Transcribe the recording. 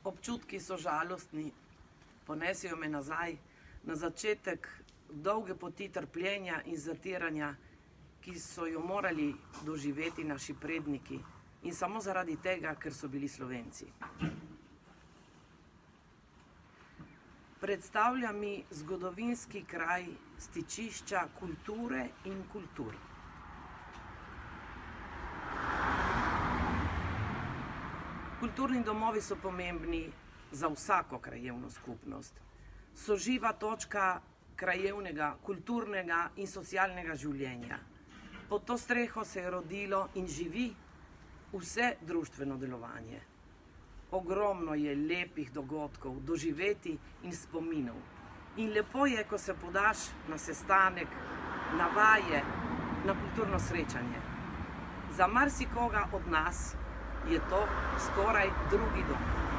Občutki so žalostni, ponesejo me nazaj na začetek dolge poti trpljenja in zatiranja, ki so jo morali doživeti naši predniki in samo zaradi tega, ker so bili Slovenci. Predstavlja mi zgodovinski kraj stičišča kulture in kultur. Kulturni domovi so pomembni za vsako krajevno skupnost. So živa točka krajevnega, kulturnega in socialnega življenja. Pod to streho se je rodilo in živi vse društveno delovanje. Ogromno je lepih dogodkov, doživeti in spominov. In lepo je, ko se podaš na sestanek, na vaje, na kulturno srečanje. Za marsikoga od nas je to skoraj drugi dom.